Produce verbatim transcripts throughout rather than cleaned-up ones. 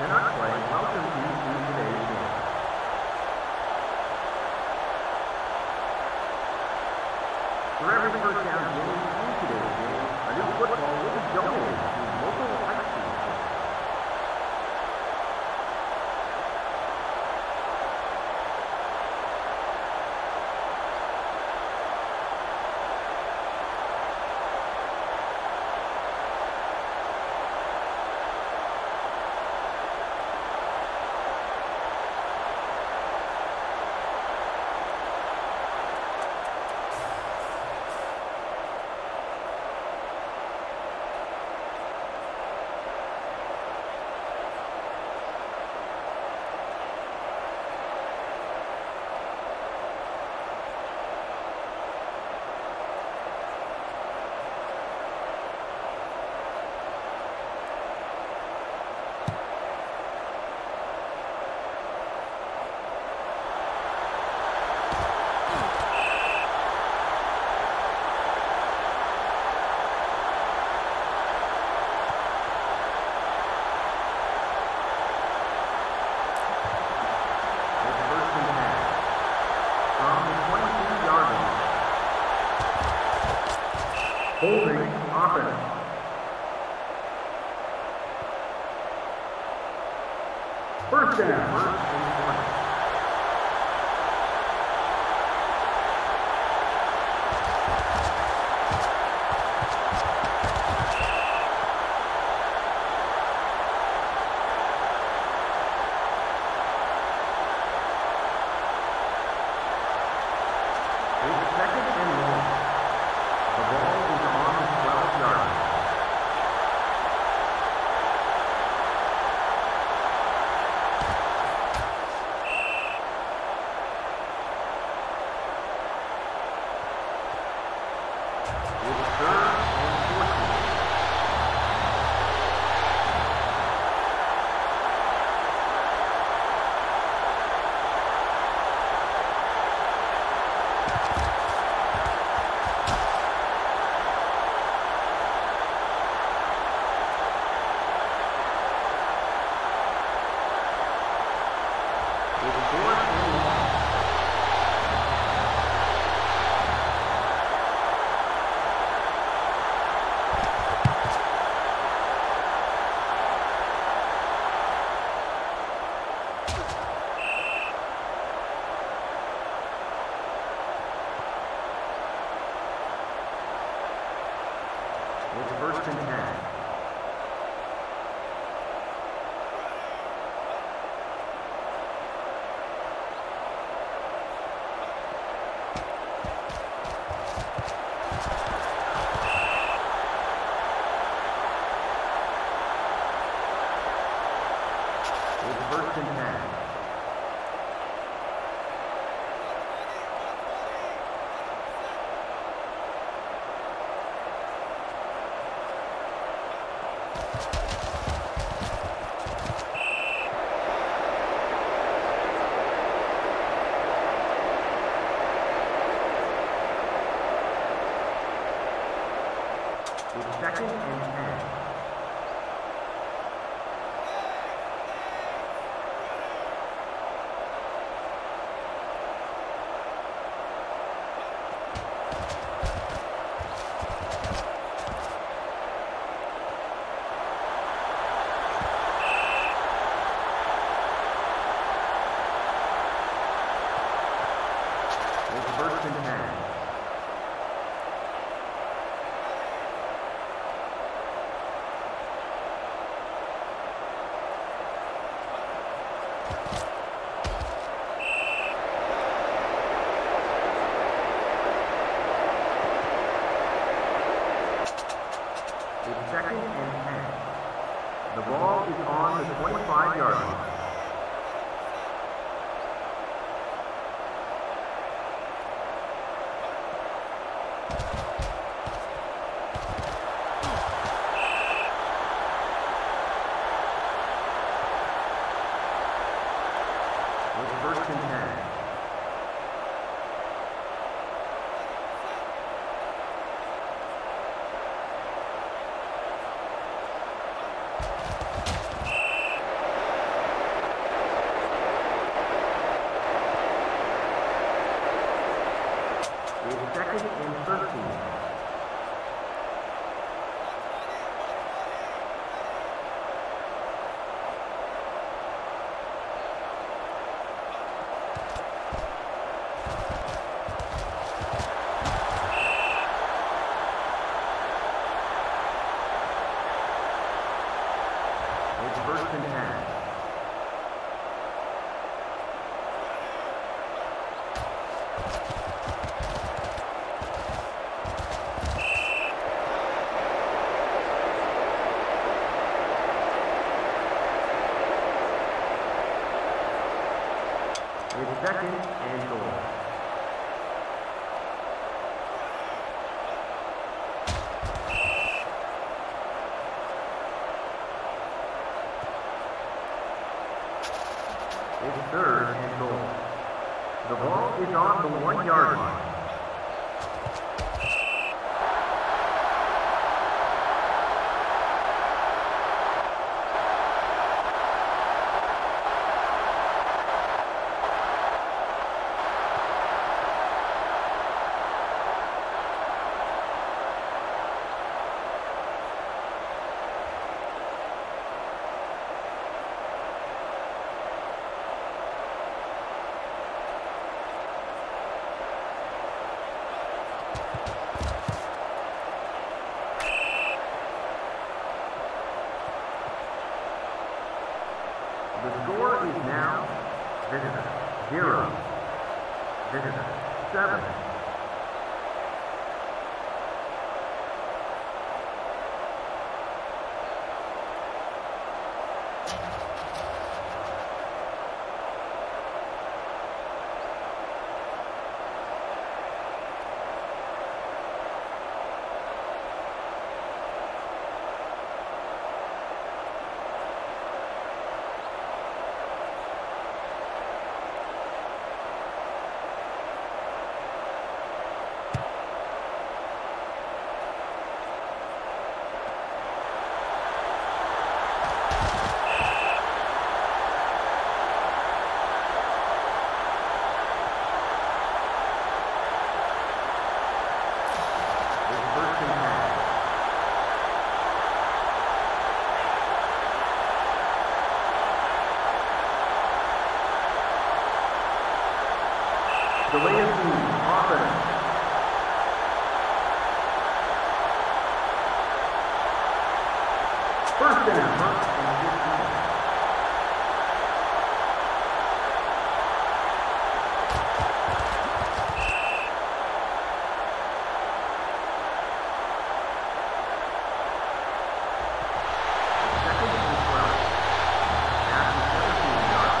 cannot play, welcome you to today's game. For every first down game in today's game, a new football will be donated to local high schools. Holding offense. First down. First and twenty. It's second and long. The ball is on the twelve yard line. It's third and fourteen. It's fourth and long. It's first and ten. It's first and ten. It's second and ten. It's first and ten. It's second and ten. The ball is on the twenty-five yard line. It's first and ten. second and goal. It's third and goal. The ball is on the one-yard line. The score is now Visitor zero, Visitor seven. Delay of game, offense. First down, first and fifteen. Second and twelve. After seventeen yards.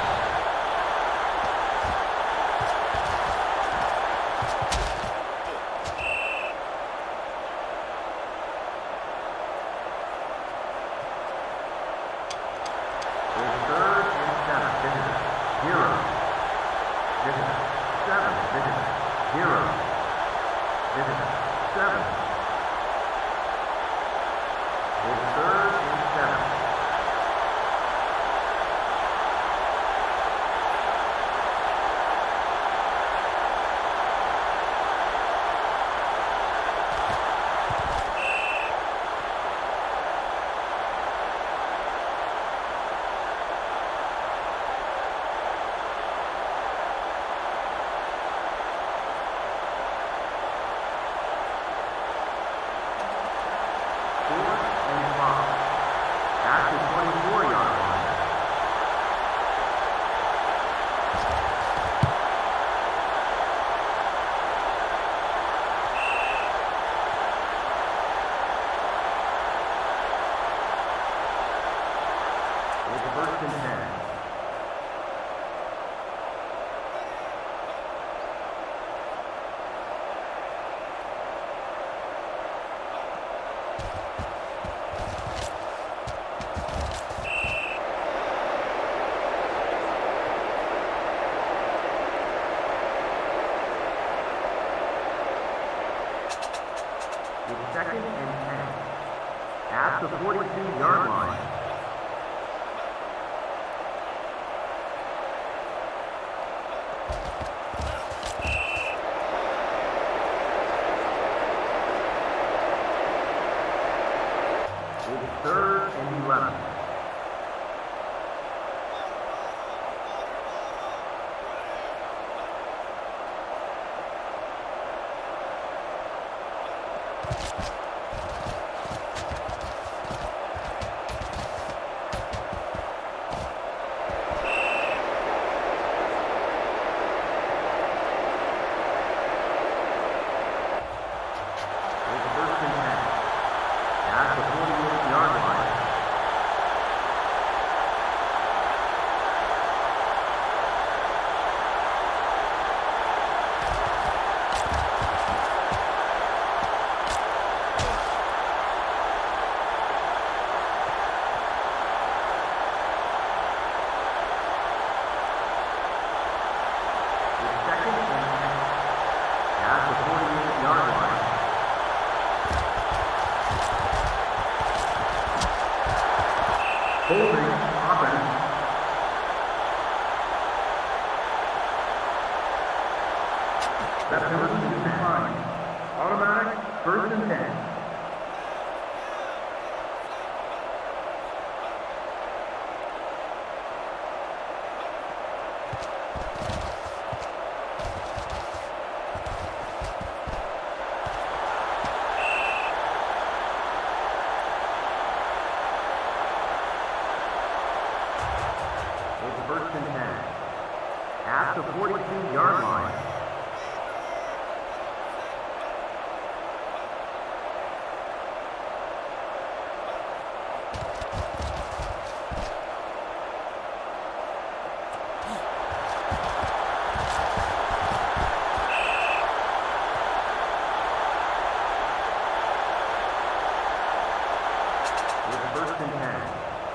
First and ten. It's second and ten. At the forty-two-yard line. It's third and eleven. It's first and ten. At the forty-eight-yard line. Holding offense. That's number two behind. Automatic first and ten. It's first and ten. At the forty-two yard line. First and ten.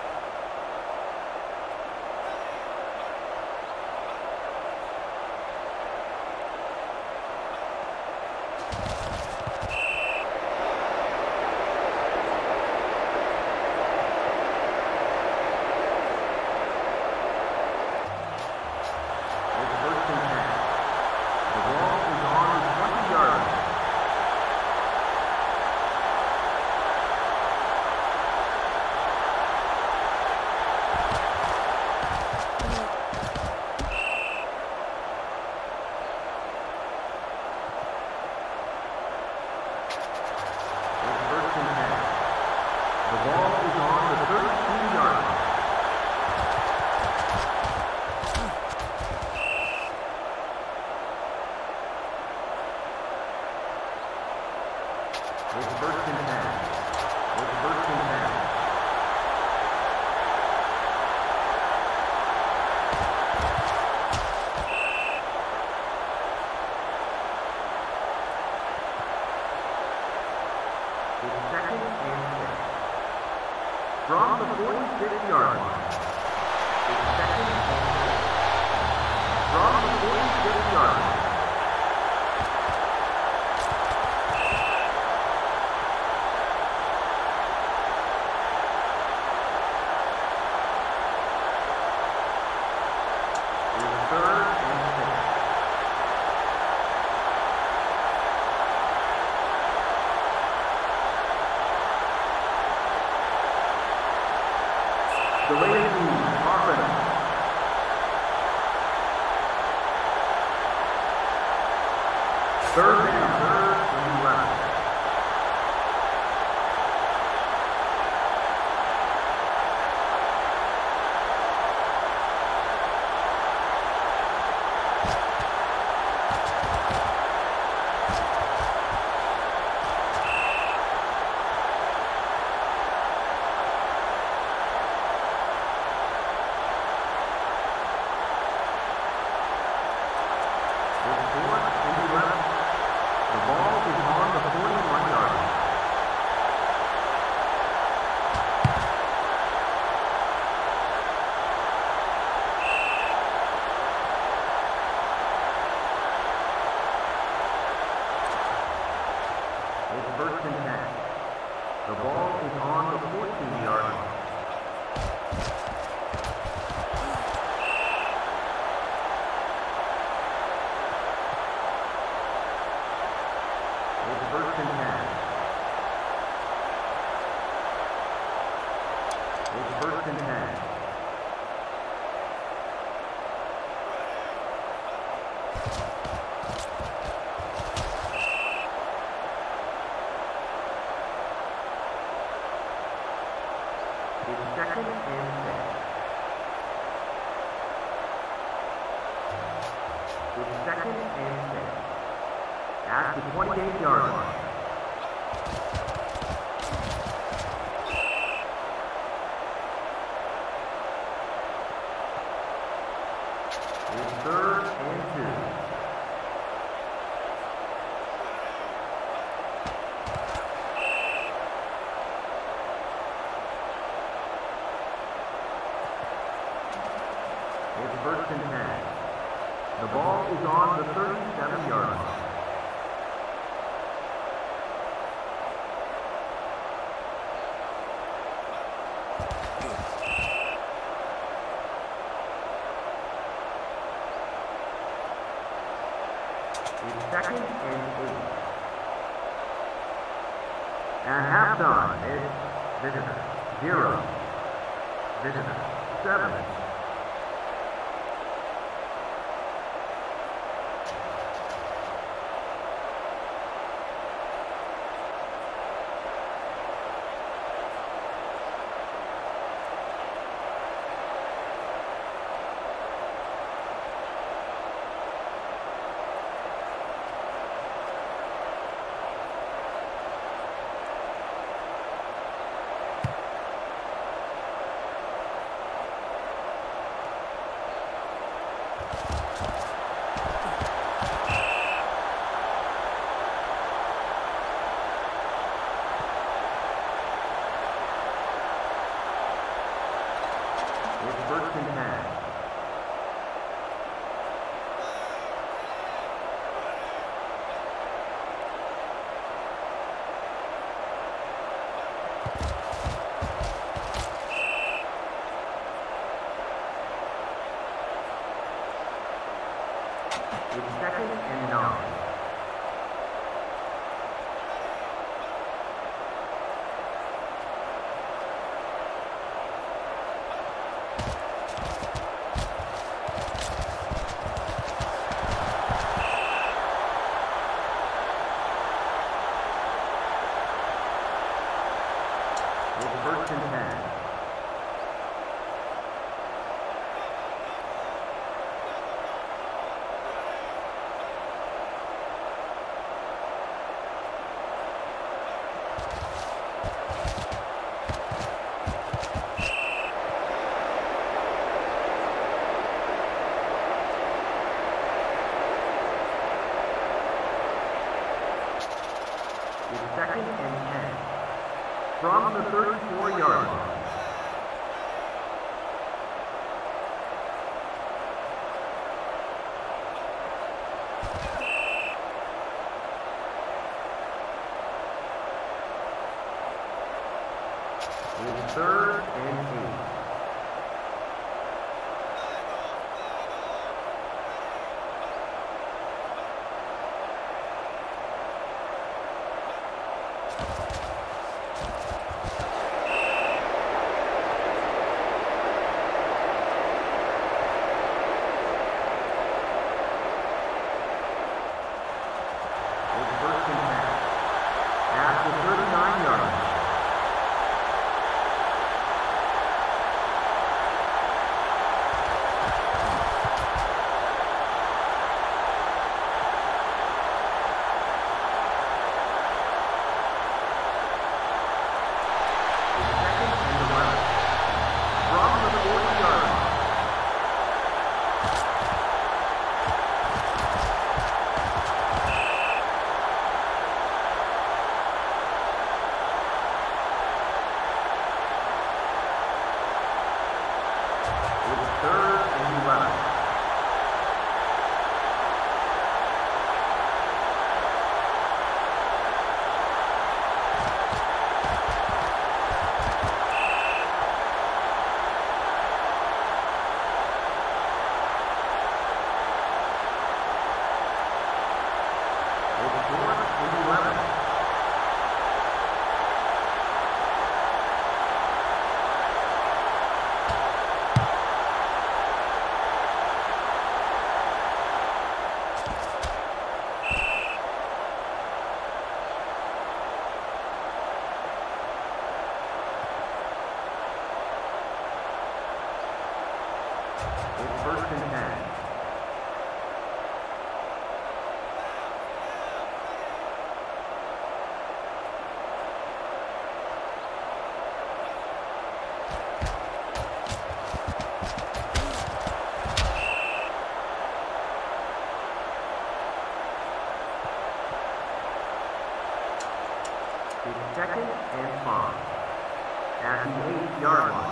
It's first and ten. It's first and ten. It's second and six. From the forty-six yard line. It's second and six. From the forty-six yard line. The ladies offense. Third down, third and eleven. First and ten. The ball is on the fourteen yard line. It's first and ten. It's first and ten. It's second and six. It's second and six. At the twenty-eight yard line. It's third and two. It's first and ten. The ball is on the thirty-seven yard line. second and eight. At halftime, it's visitor zero, visitor seven. It's second and nine. It's first and ten. It's second and ten. From the thirty-four yard line. It's third and eight. It's first and ten. It's second and five. At the eight yard line.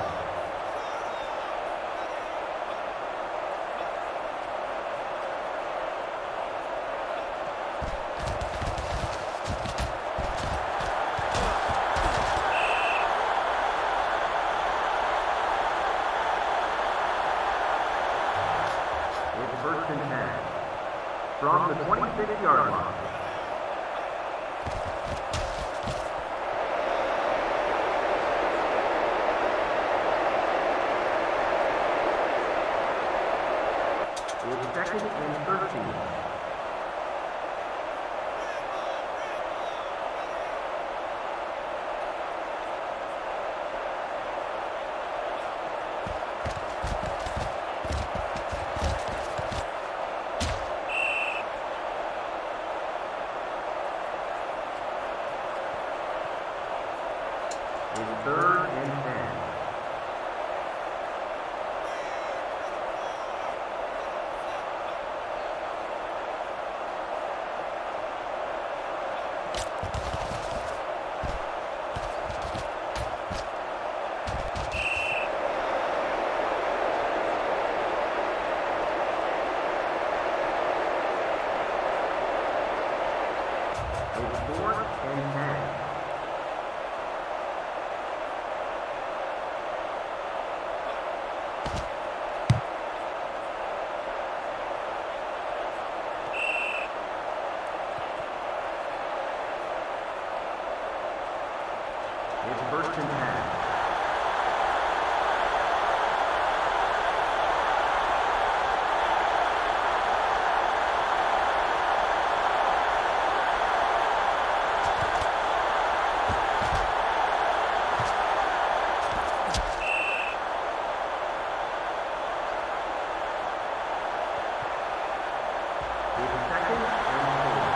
It's first and ten. From the twenty-six yard line. It's second and thirteen. It's third and ten. It's fourth and ten. It's first and ten. It's second and four.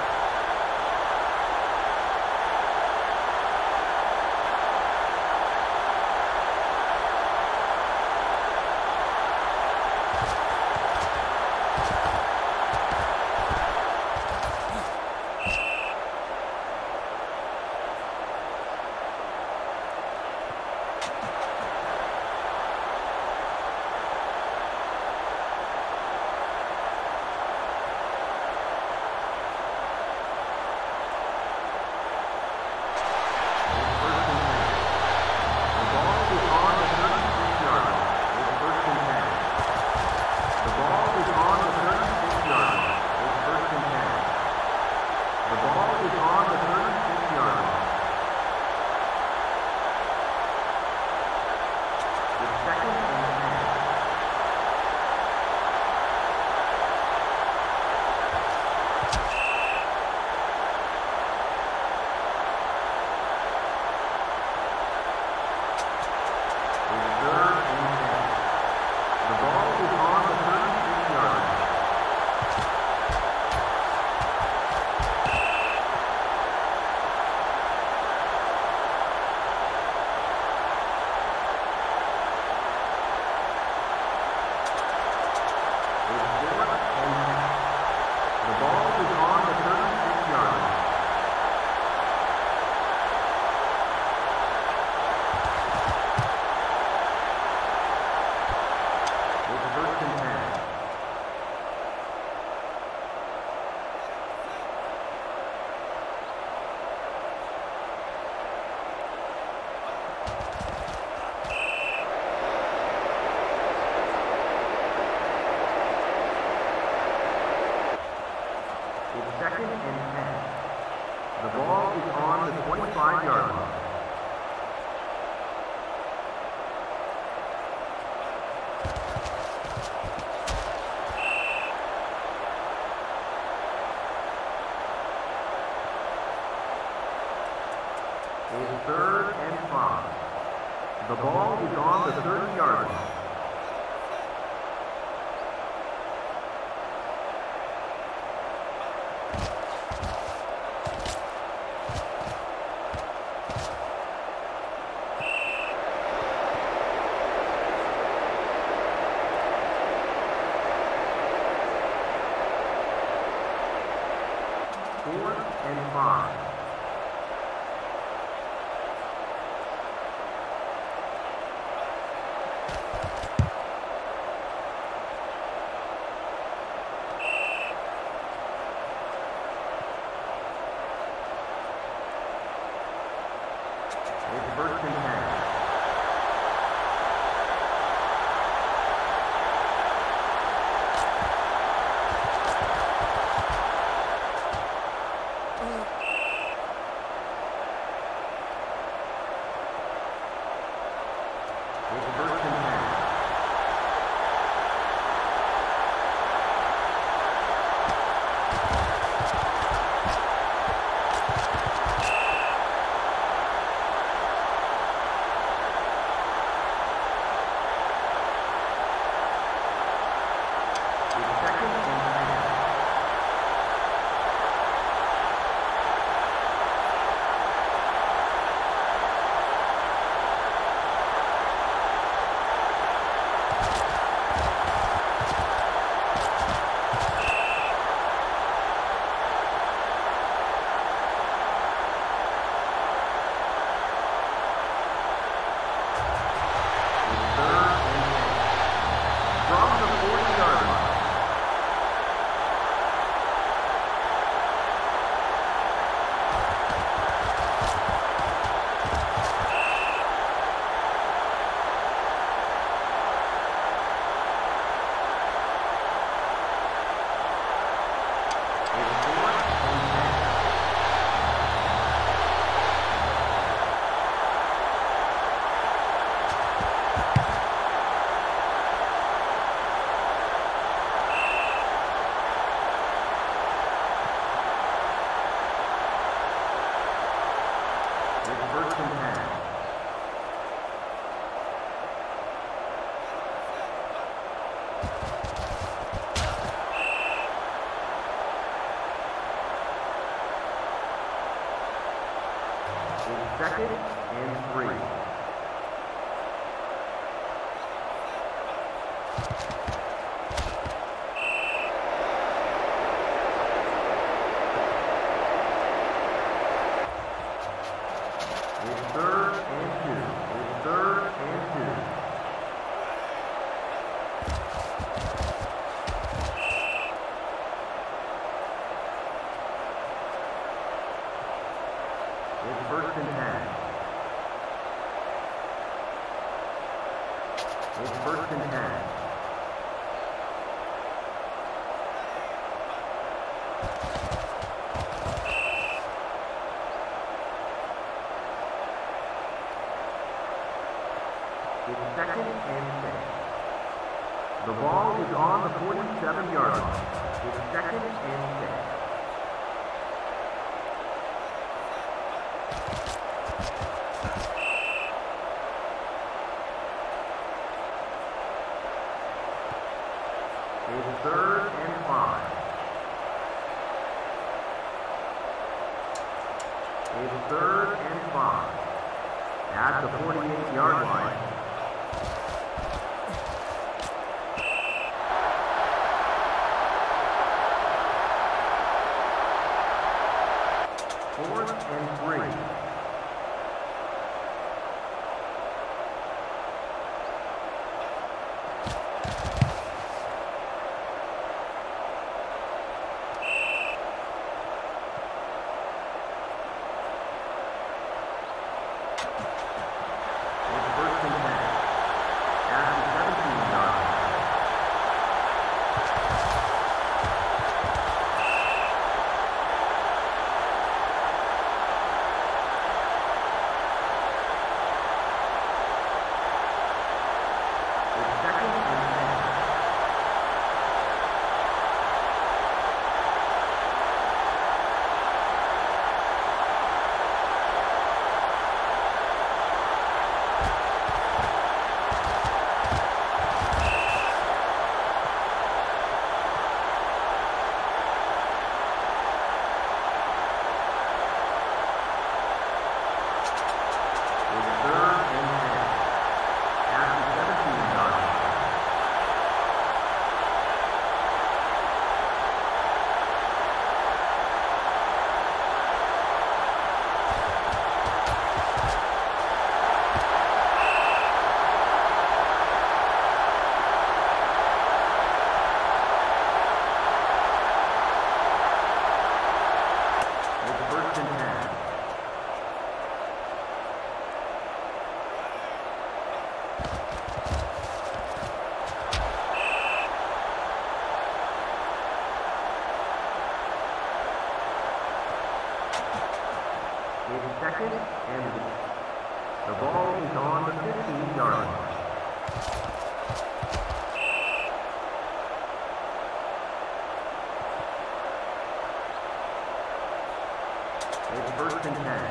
It's second and ten. The ball is on the twenty-five yard line. It's third and five. The ball is on the thirty yard line. Fourth and five. It's first and ten. It's first and ten. Second and three. It's third and two. It's third and two. It's first and ten. It's first and ten. It's second and six. The ball is on the forty-seven yard line. It's second and six. It's third and five. It's third and five. At the forty-eight yard line. Fourth and three. It's second and eight. The ball is on the fifteen yard line. It's first and ten.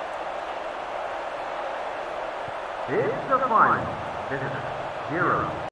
It's the final. This is zero.